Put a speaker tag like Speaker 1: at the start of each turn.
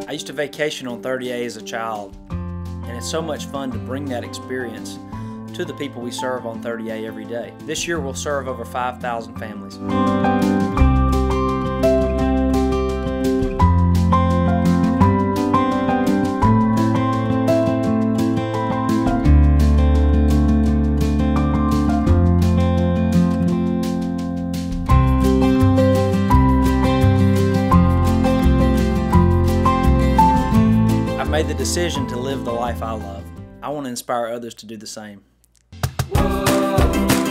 Speaker 1: I used to vacation on 30A as a child, and it's so much fun to bring that experience to the people we serve on 30A every day. This year we'll serve over 5,000 families. I've made the decision to live the life I love. I want to inspire others to do the same. Whoa.